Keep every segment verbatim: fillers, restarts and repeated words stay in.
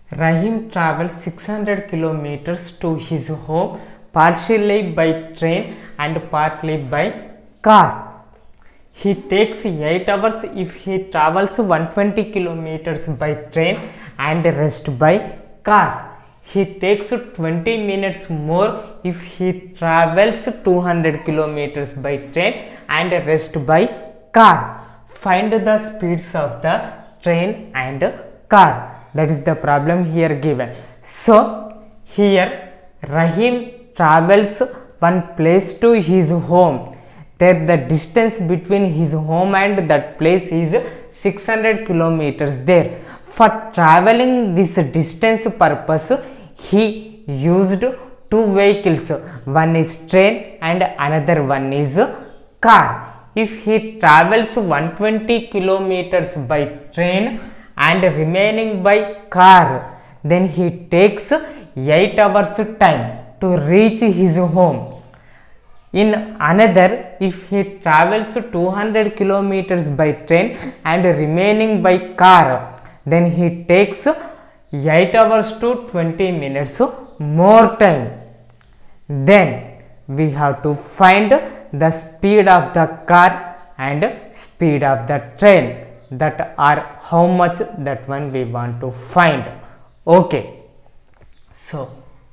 Rahim travels six hundred kilometers to his home, partially by train and partly by car. He takes eight hours if he travels one hundred twenty kilometers by train and rest by car. He takes twenty minutes more if he travels two hundred kilometers by train and rest by car. Find the speeds of the train and car. That is the problem here given. So here Rahim travels one place to his home. There the distance between his home and that place is six hundred kilometers there. For traveling this distance purpose, he used two vehicles. One is train and another one is car. If he travels one hundred twenty kilometers by train and remaining by car, then he takes eight hours time to reach his home. In another, if he travels two hundred kilometers by train and remaining by car, then he takes eight hours to twenty minutes more time. Then we have to find the speed of the car and speed of the train. That are how much, that one we want to find. Okay, so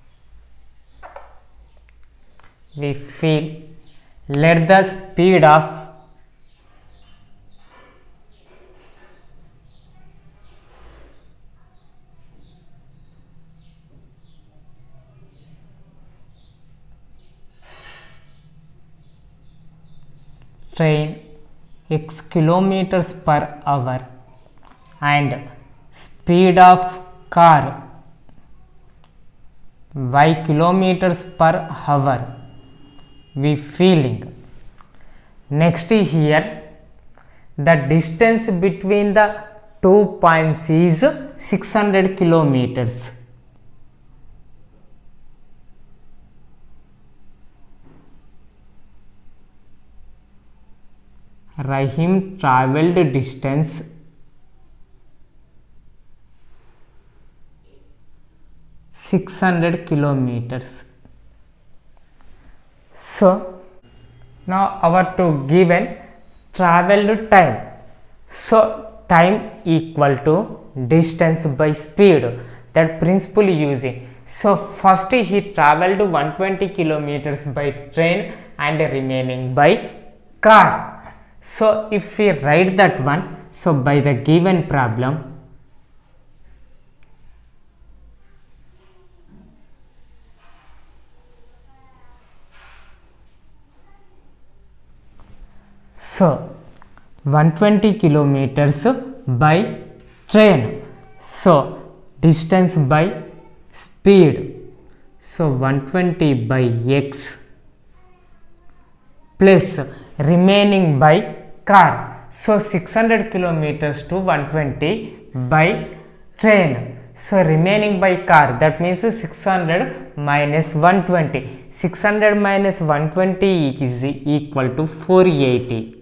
we feel, let the speed of train x kilometers per hour and speed of car y kilometers per hour we feeling. Next here the distance between the two points is six hundred kilometers. Rahim travelled distance six hundred kilometers. So now our to given travelled time. So time equal to distance by speed, that principle using. So first he travelled one hundred twenty kilometers by train and remaining by car. So if we write that one, so by the given problem, so one hundred twenty kilometers by train, so distance by speed, so one hundred twenty by x plus remaining by car, so six hundred kilometers to one hundred twenty by train, so remaining by car, that means six hundred minus one hundred twenty, six hundred minus one hundred twenty is equal to four hundred eighty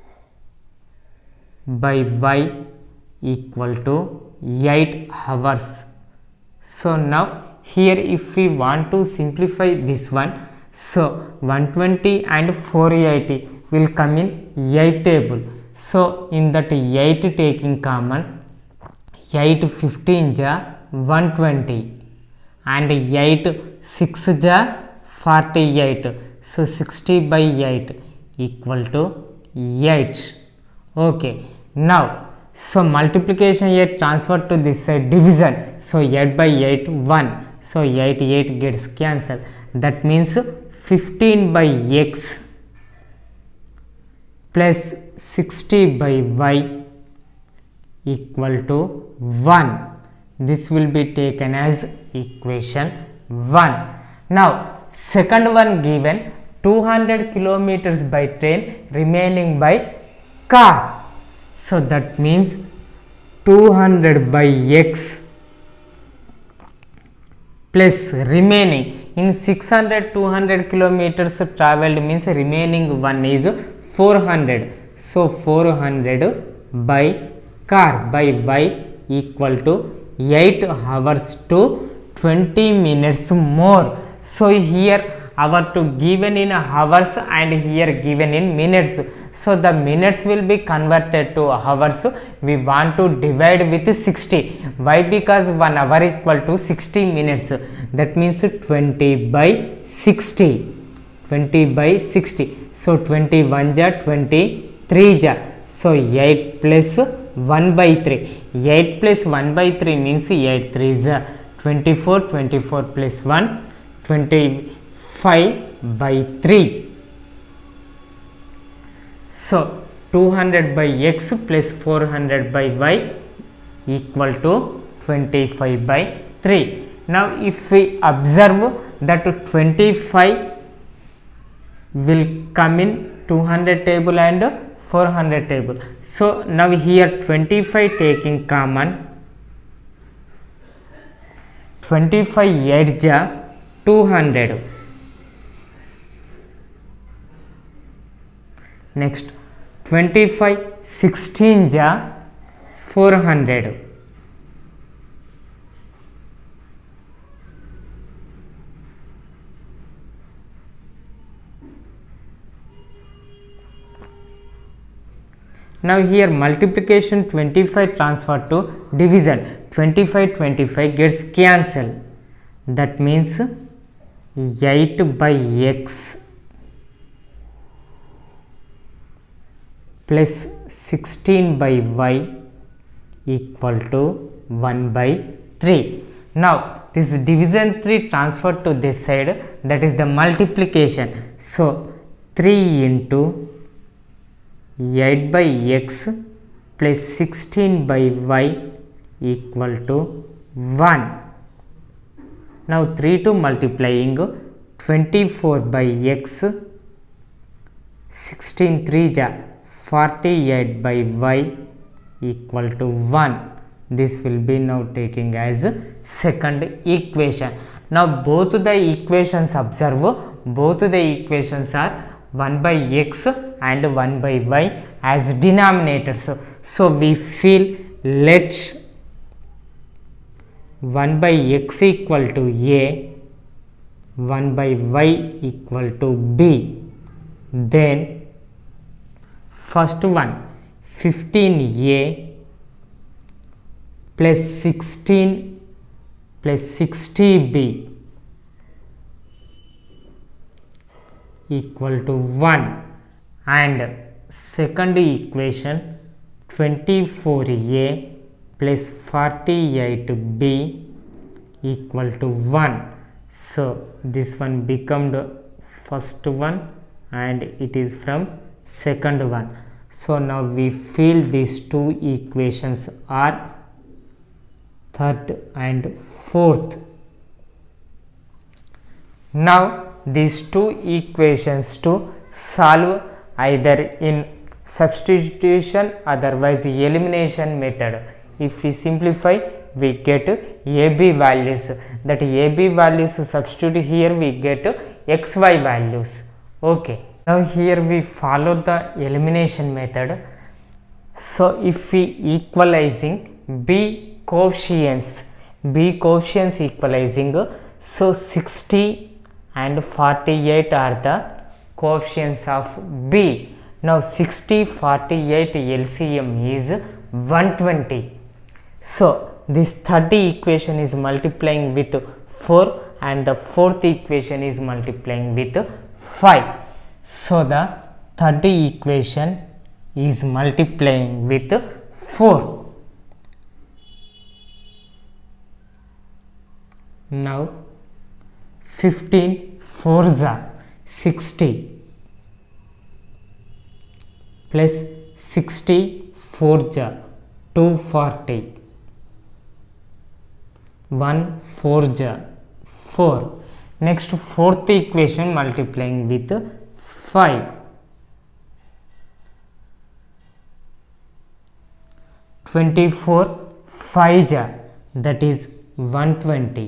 by y equal to eight hours. So now here if we want to simplify this one, so one hundred twenty and four hundred eighty will come in eight table. So in that eight taking common, eight fifteen ja one hundred twenty and eight six ja forty-eight, so sixty by eight equal to eight. Okay, now so multiplication here transferred to this side, division, so eight by eight one, so eight eight gets cancelled, that means fifteen by x plus sixty by y equal to one. This will be taken as equation one. Now second one given two hundred kilometers by train remaining by car, so that means two hundred by x plus remaining in six hundred two hundred kilometers traveled means remaining one is four hundred, so four hundred by car by y equal to eight hours to twenty minutes more. So here our to given in hours and here given in minutes. So the minutes will be converted to hours. We want to divide with sixty. Why? Because one hour equal to sixty minutes. That means twenty by sixty. twenty by sixty. So twenty-one ja twenty-three ja. So eight plus one by three. eight plus one by three means eight three ja twenty-four. twenty-four plus one twenty-five by three. So two hundred by x plus four hundred by y equal to twenty-five by three. Now if we observe that twenty-five will come in two hundred table and four hundred table. So now here twenty-five taking common, twenty-five eight ja two hundred. Next twenty-five sixteen ja four hundred. Now here multiplication twenty-five transfer to division. twenty-five twenty-five gets cancelled. That means eight by x plus sixteen by y equal to one by three. Now this division three transferred to this side, that is the multiplication. So three into eight by x plus sixteen by y equal to one. Now three to multiplying twenty-four by x, sixteen three ja forty-eight by y equal to one. This will be now taking as second equation. Now both the equations observe, both the equations are one by x and one by y as denominators. So we feel let one by x equal to a, one by y equal to b. Then first one fifteen a plus sixteen plus sixty b equal to one, and second equation twenty-four a plus forty-eight b equal to one. So this one become the first one and it is from second one. So now we feel these two equations are third and fourth. Now these two equations to solve either in substitution otherwise elimination method. If we simplify, we get A B values. That A B values substitute here, we get X Y values. Okay. Now here we follow the elimination method. So if we equalizing B coefficients, B coefficients equalizing, so sixty and forty-eight are the coefficients of B. Now sixty, forty-eight L C M is one hundred twenty. So this third equation is multiplying with four and the fourth equation is multiplying with five. So the third equation is multiplying with four. Now fifteen fours are sixty plus sixty fours are two hundred forty, one fours are four. Next fourth equation multiplying with five. twenty-four five ja, that is one hundred twenty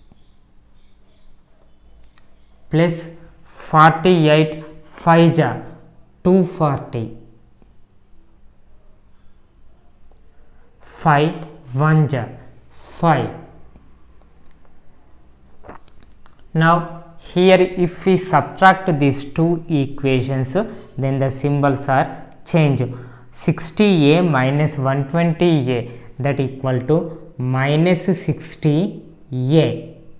plus forty-eight five ja two hundred forty, five one ja five. Now here if we subtract these two equations, then the symbols are changed. sixty a minus one hundred twenty a, that equal to minus sixty a,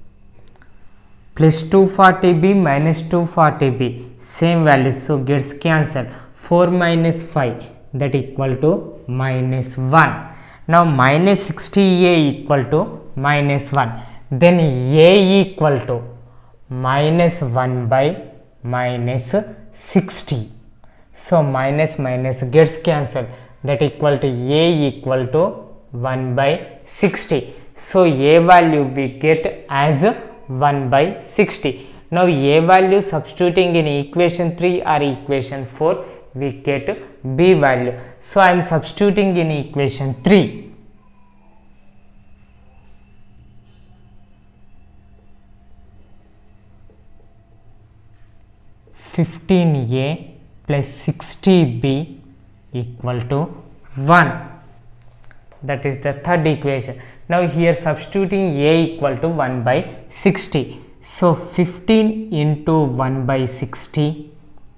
plus two hundred forty b minus two hundred forty b, same values, so gets cancelled. four minus five, that equal to minus one. Now minus sixty a equal to minus one, then a equal to minus one by minus sixty. So minus minus gets cancelled, that equal to a equal to one by sixty. So a value we get as one by sixty. Now a value substituting in equation three or equation four, we get b value. So I am substituting in equation three. fifteen a plus sixty b equal to one. That is the third equation. Now here substituting a equal to one by sixty. So fifteen into one by sixty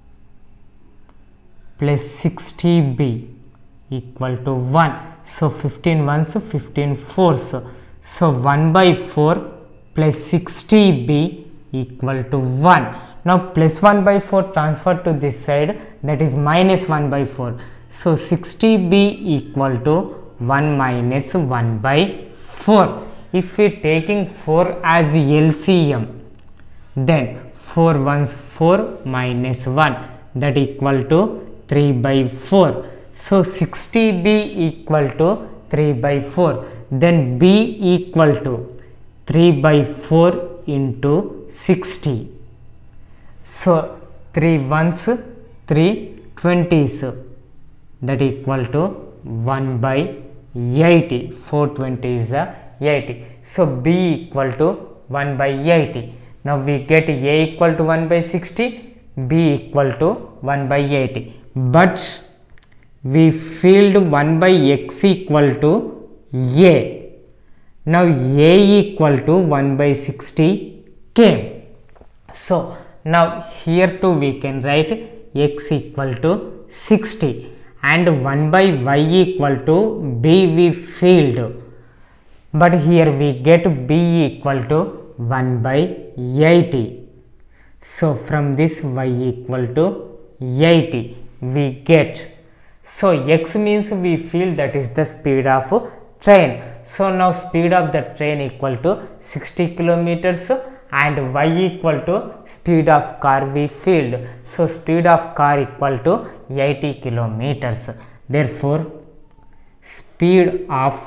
plus sixty b equal to one. So fifteen ones, fifteen fours. So one by four plus sixty b equal to one. Now plus one by four transfer to this side, that is minus one by four. So sixty b equal to one minus one by four. If we taking four as L C M, then four ones four minus one, that equal to three by four. So sixty b equal to three by four. Then b equal to three by four into sixty. So three ones, three twenties, that equal to one by eighty. four twenty is eighty. So b equal to one by eighty. Now we get a equal to one by sixty, b equal to one by eighty. But we filled one by x equal to a. Now a equal to one by sixty came. So now here too we can write x equal to sixty, and one by y equal to b we filled, but here we get b equal to one by eighty. So from this y equal to eighty we get. So x means we feel, that is the speed of train. So now speed of the train equal to sixty kilometers, and y equal to speed of car we filled. So speed of car equal to eighty kilometers. Therefore speed of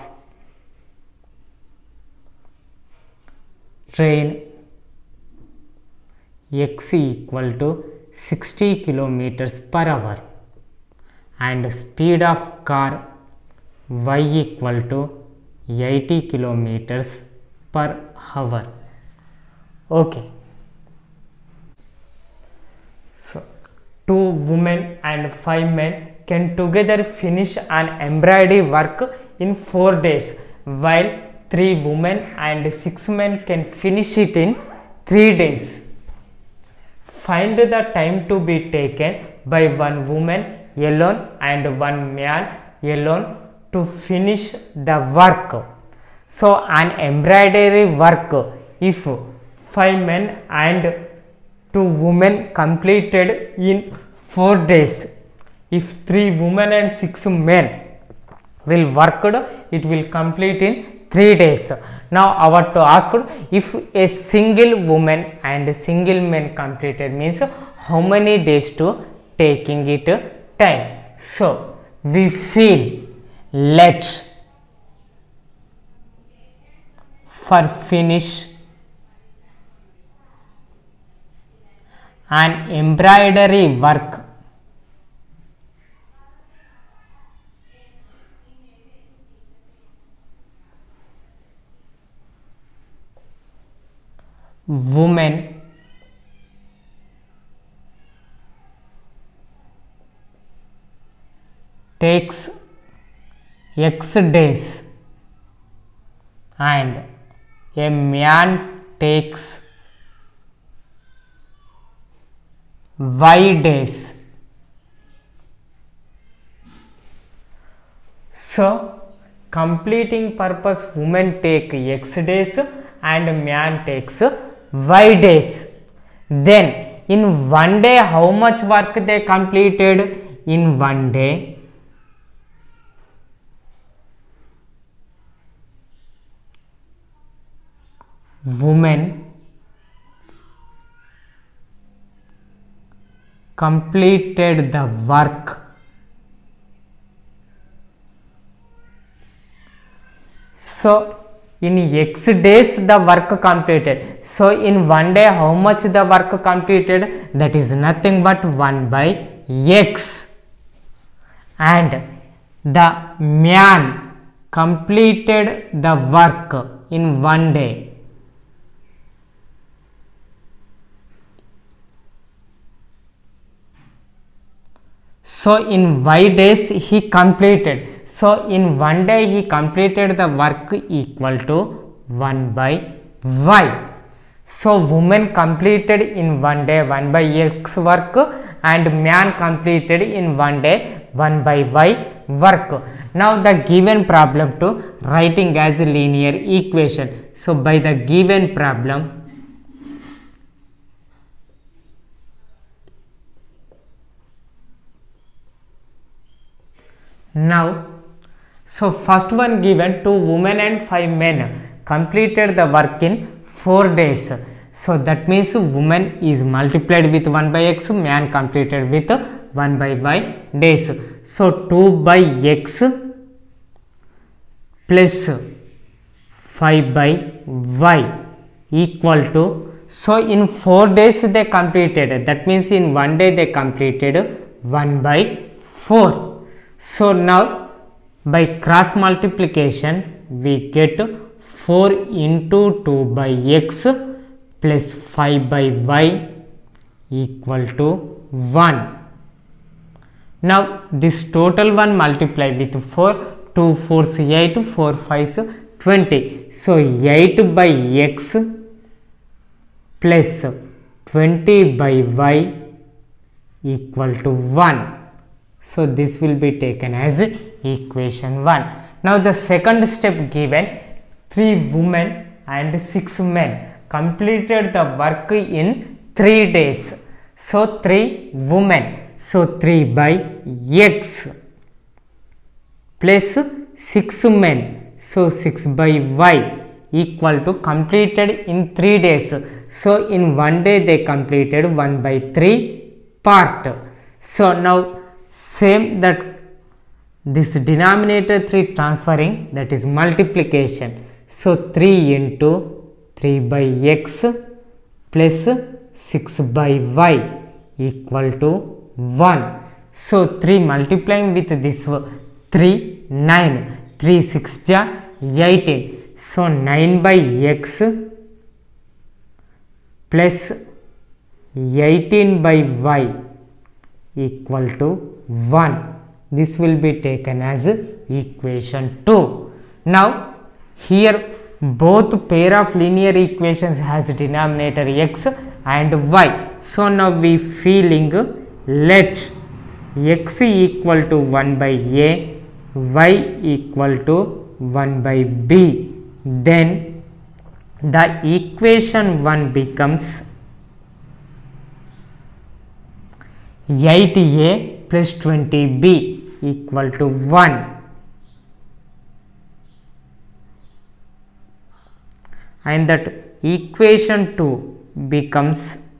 train x equal to sixty kilometers per hour, and speed of car y equal to eighty kilometers per hour. Okay. So two women and five men can together finish an embroidery work in four days, while three women and six men can finish it in three days. Find the time to be taken by one woman alone and one man alone to finish the work. So an embroidery work, if five men and two women completed in four days, if three women and six men will work, it will complete in three days. Now our to ask, if a single woman and single man completed, means how many days to taking it time. So we feel, let for finish an embroidery work woman takes x days and a man takes y days. So completing purpose, women take x days and man takes y days. Then in one day how much work they completed? In one day women completed the work so in x days the work completed. So in one day how much the work completed? That is nothing but one by x. And the man completed the work in one day. So in y days he completed. So in one day he completed the work equal to one by y. So woman completed in one day one by x work and man completed in one day one by y work. Now the given problem to writing as a linear equation. So by the given problem, now so first one given, two women and five men completed the work in four days. So that means woman is multiplied with one by x, man completed with one by y days. So two by x plus five by y equal to, so in four days they completed, that means in one day they completed one by four. So now by cross multiplication we get four into two by x plus five by y equal to one. Now this total one multiply with four, two fours eight, four fives twenty. So eight by x plus twenty by y equal to one. So this will be taken as equation one. Now the second step given, three women and six men completed the work in three days. So three women, so three by x plus six men, so six by y equal to completed in three days. So in one day they completed one by three part. So now same that this denominator three transferring, that is multiplication. So three into three by x plus six by y equal to one. So three multiplying with this three, nine, three six ja eighteen. So nine by x plus eighteen by y equal to one. This will be taken as equation two. Now here both pair of linear equations has denominator x and y. So now we feeling let x equal to one by a, y equal to one by b. Then the equation one becomes eight a plus twenty b equal to one. And that equation two becomes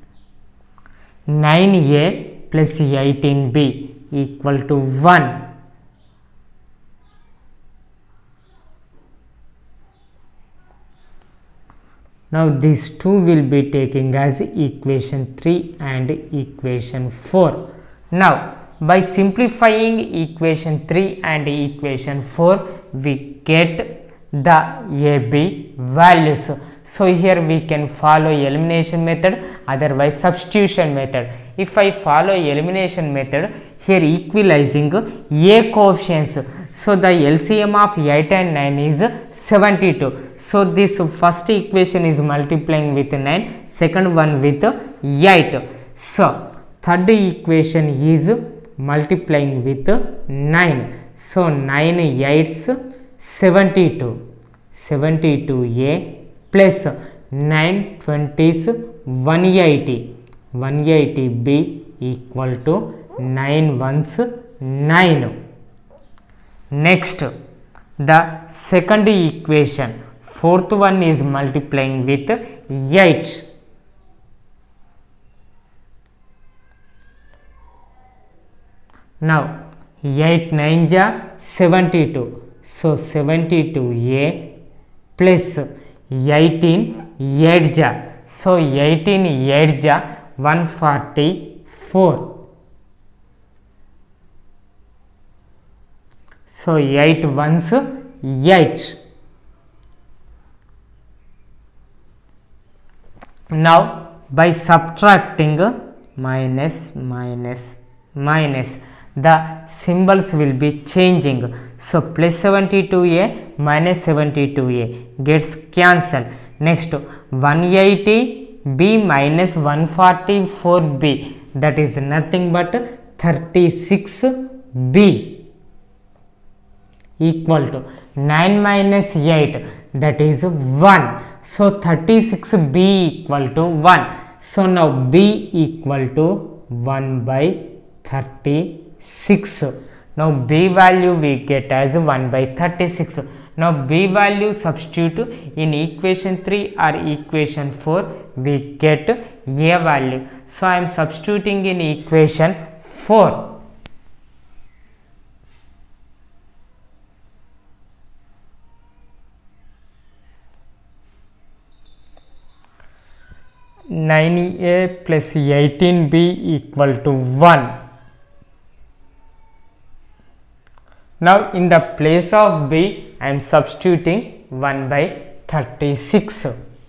nine a plus eighteen b equal to one. Now these two will be taking as equation three and equation four. Now by simplifying equation three and equation four we get the A B values. So here we can follow elimination method, otherwise substitution method. If I follow elimination method, here equalizing A coefficients. So the L C M of eight and nine is seventy-two. So this first equation is multiplying with nine, second one with eight. So third equation is multiplying with nine. So nine eights seventy-two. seventy-two A plus nine twenties one eighty. one eighty B equal to nine ones nine. Next, the second equation, fourth one is multiplying with eight. Now, eight nine ja seventy-two. So, seventy-two A plus eighteen eight ja. So, eighteen eight ja one forty-four. So, eight ones eight. Now, by subtracting minus minus minus, the symbols will be changing. So, plus seventy-two A minus seventy-two A gets cancelled. Next, one eighty B minus one forty-four B, that is nothing but thirty-six B, equal to nine minus eight, that is one. So, thirty-six B equal to one. So, now B equal to one by thirty-six. Now, B value we get as one by thirty-six. Now, B value substitute in equation three or equation four, we get A value. So, I am substituting in equation four. nine A plus eighteen B equal to one. Now, in the place of B, I am substituting one by thirty-six.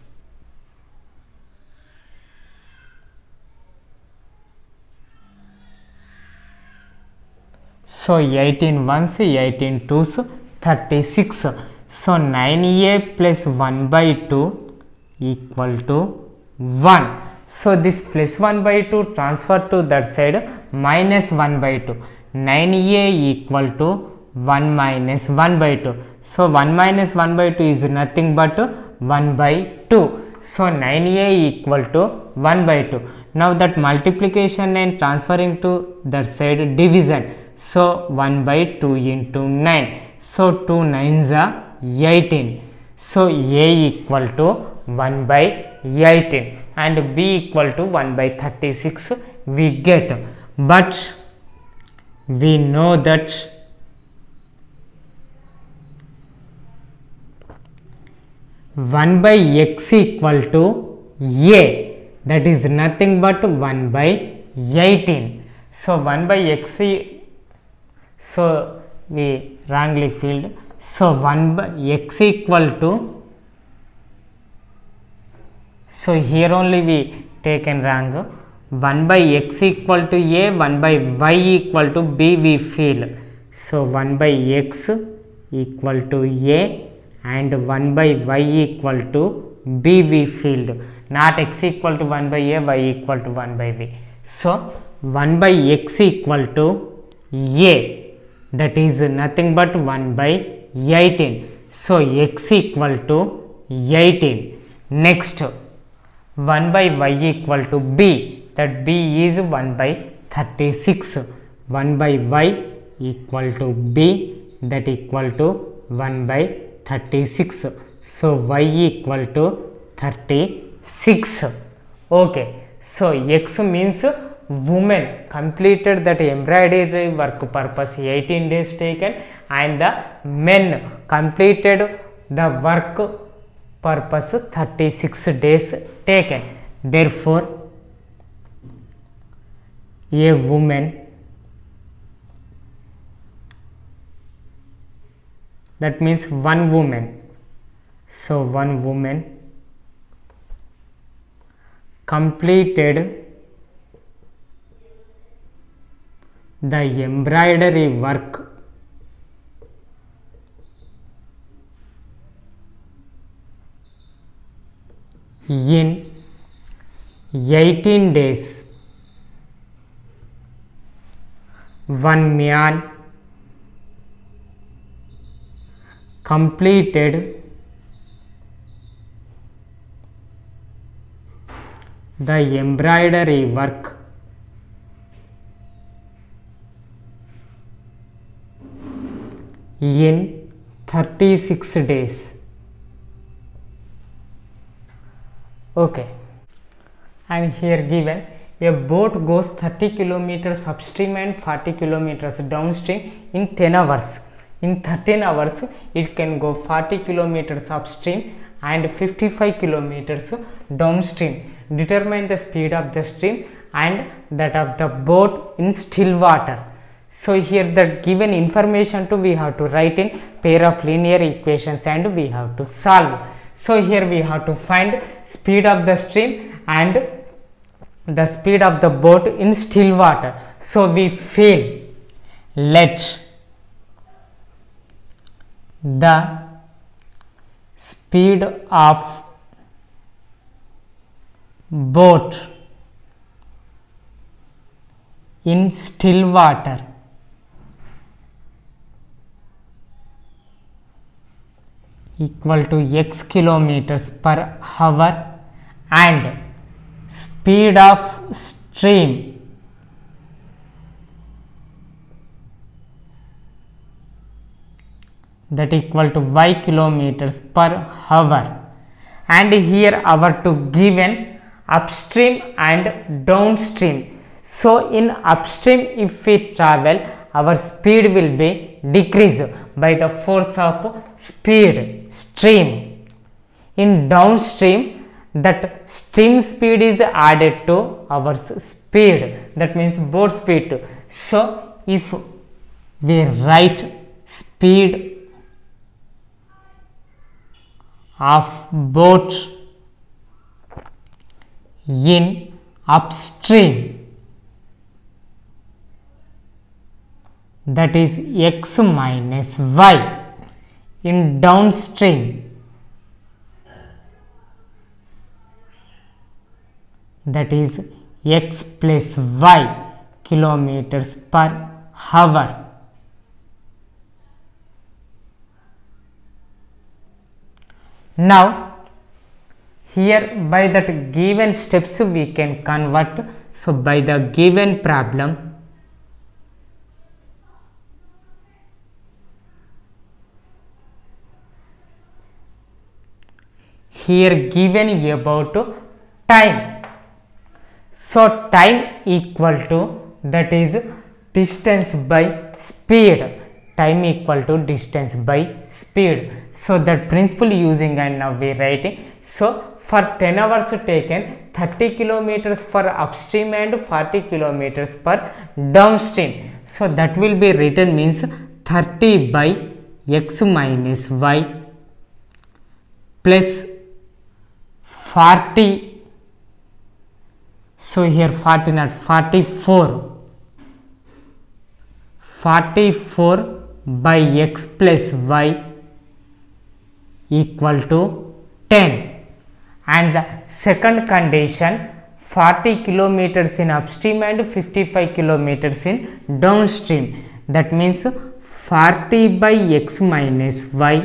So, eighteen ones, eighteen twos, thirty-six. So, nine A plus one by two equal to one. So, this plus one by two transfer to that side, minus one by two. nine A equal to one minus one by two. So, one minus one by two is nothing but one by two. So, nine A equal to one by two. Now, that multiplication and transferring to that side division. So, one by two into nine. So, two nines are eighteen. So, A equal to one by eighteen and B equal to one by thirty-six we get. But we know that one by x equal to A, that is nothing but one by eighteen. So, one by x, so we wrongly filled. So, one by x equal to, so here only we taken wrong. one by x equal to A, one by y equal to B we fill. So, one by x equal to A and one by y equal to B we filled, not x equal to one by A, y equal to one by B. So, one by x equal to A, that is nothing but one by eighteen. So, x equal to eighteen. Next, one by y equal to B, that B is one by thirty-six. one by y equal to B, that equal to one by thirty-six. So, y equal to thirty-six. Okay. So, x means woman completed that embroidery work purpose eighteen days taken, and the men completed the work purpose thirty-six days taken. Therefore, a woman, that means one woman. So, one woman completed the embroidery work in eighteen days. One man completed the embroidery work in thirty-six days. Okay, and here given a boat goes thirty kilometers upstream and forty kilometers downstream in ten hours. In thirteen hours it can go forty kilometers upstream and fifty-five kilometers downstream. Determine the speed of the stream and that of the boat in still water. So here the given information to we have to write in pair of linear equations and we have to solve. So here we have to find speed of the stream and the speed of the boat in still water. So we fill, let the speed of boat in still water equal to x kilometers per hour and speed of stream that equal to y kilometers per hour. And here our to given upstream and downstream. So in upstream if we travel our speed will be decreased by the force of speed stream. In downstream that stream speed is added to our speed, that means boat speed too. So if we write speed of boat in upstream, that is x minus y, in downstream that is x plus y kilometers per hour. Now here by that given steps we can convert. So by the given problem here given about time. So time equal to that is distance by speed, time equal to distance by speed. So that principle using and now we writing. So for ten hours taken thirty kilometers for upstream and forty kilometers per downstream. So that will be written means thirty by x minus y plus forty. So here forty not forty-four, forty-four by x plus y equal to ten. And the second condition forty kilometers in upstream and fifty-five kilometers in downstream, that means forty by x minus y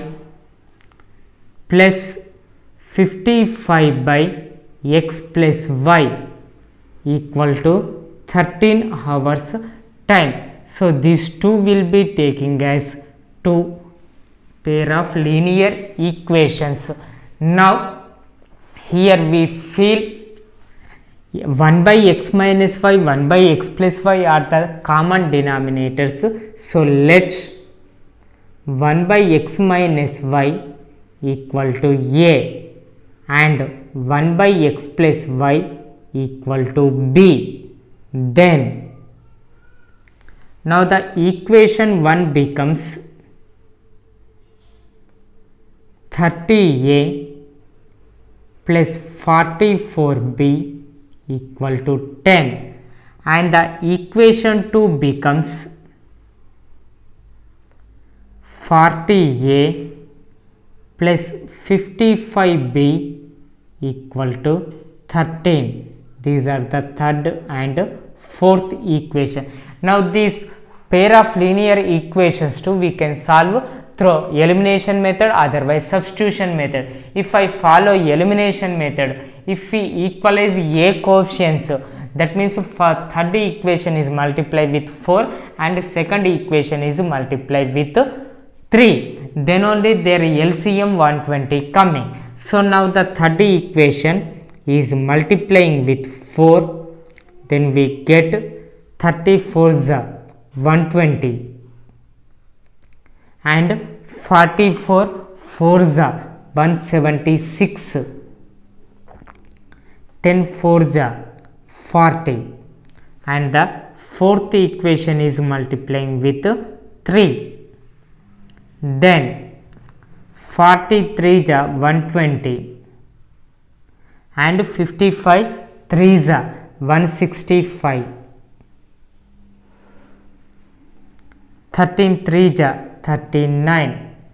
plus fifty-five by x plus y equal to thirteen hours time. So these two will be taking as two pair of linear equations. Now here we feel one by x minus y, one by x plus y are the common denominators. So let one by x minus y equal to a and one by x plus y equal to b. Then now the equation one becomes thirty a plus forty-four b equal to ten, and the equation two becomes forty A plus fifty-five B equal to thirteen. These are the third and fourth equation. Now these pair of linear equations too we can solve through elimination method, otherwise substitution method. If I follow elimination method, if we equalize A coefficients, that means for third equation is multiplied with four and second equation is multiplied with three, then only their L C M one twenty coming. So now the third equation is multiplying with four, then we get thirty-four is one twenty and forty-four four is one seventy-six, ten four is forty, and the fourth equation is multiplying with three. Then forty-three is one twenty and fifty-five three is one sixty-five, thirteen three is thirty-nine.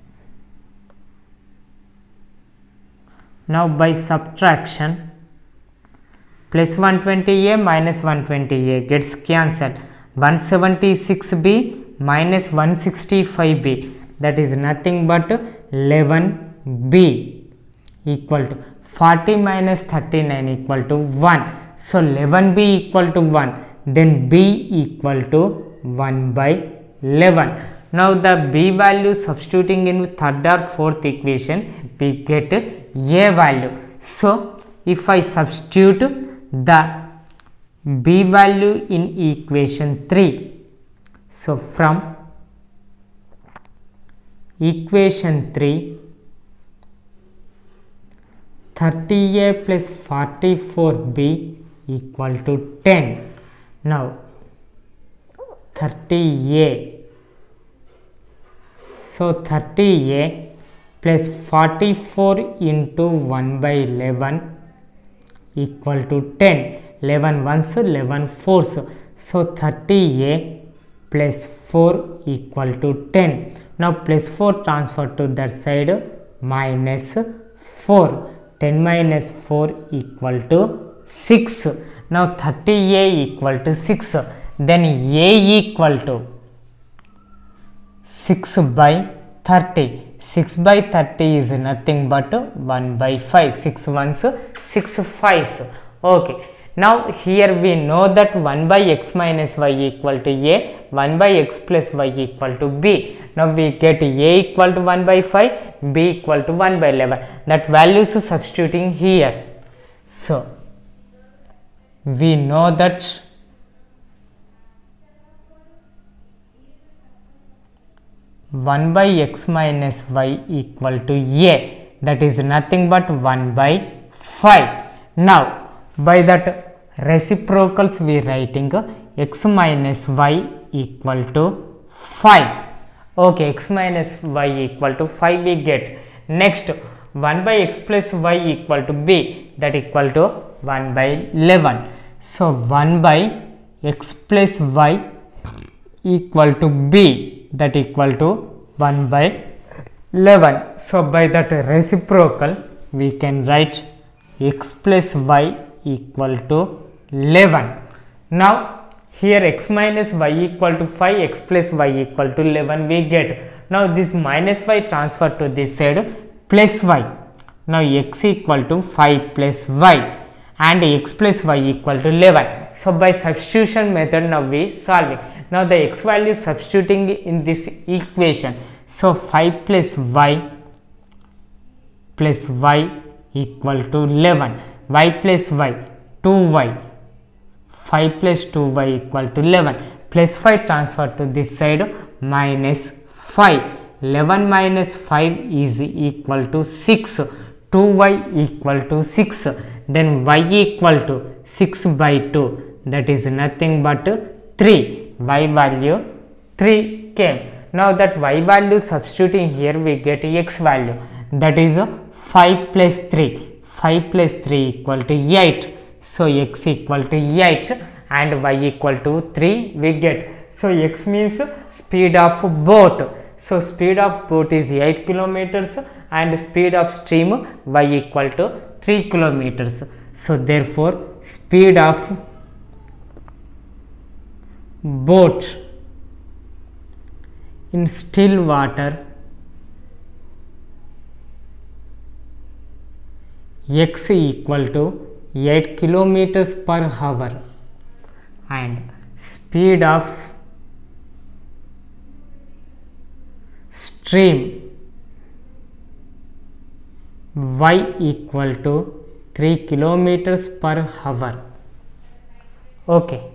Now by subtraction, plus one twenty A minus one twenty A gets cancelled. one seventy-six B minus one sixty-five B, that is nothing but eleven B equal to forty minus thirty-nine equal to one. So eleven B equal to one, then B equal to one by eleven. Now the B value substituting in third or fourth equation, we get A value. So if I substitute the B value in equation three, so from equation three, thirty A plus forty-four B equal to ten. Now thirty A, so thirty A plus forty-four into one by eleven equal to ten. eleven ones, eleven fours, so thirty A plus four equal to ten. Now plus four transfer to that side, minus four, ten minus four equal to six. Now thirty A equal to six, then A equal to six by thirty. six by thirty is nothing but one by five. six ones, six fives. Okay. Now here we know that one by x minus y equal to A, one by x plus y equal to B. Now we get A equal to one by five, B equal to one by eleven. That values substituting here. So we know that one by x minus y equal to A, that is nothing but one by five. Now by that reciprocals we writing x minus y equal to five. Okay, x minus y equal to five we get. Next one by x plus y equal to b, that equal to one by eleven. So one by x plus y equal to b, that equal to one by eleven. So by that reciprocal we can write x plus y equal to eleven. Now here x minus y equal to five, x plus y equal to eleven we get. Now this minus y transfer to this side, plus y. Now x equal to five plus y and x plus y equal to eleven. So by substitution method now we solving. Now the x value substituting in this equation. So five plus y plus y equal to eleven. Y plus y, two y. five plus two y equal to eleven. Plus five transfer to this side, minus five. eleven minus five is equal to six. two y equal to six. Then y equal to six by two. That is nothing but three. Y value three came. Now that y value substituting here we get x value. That is five plus three. five plus three equal to eight. So x equal to eight and y equal to three we get. So x means speed of boat. So speed of boat is eight kilometers and speed of stream y equal to three kilometers. So therefore speed of boat in still water x equal to eight kilometers per hour and speed of stream y equal to three kilometers per hour. Okay.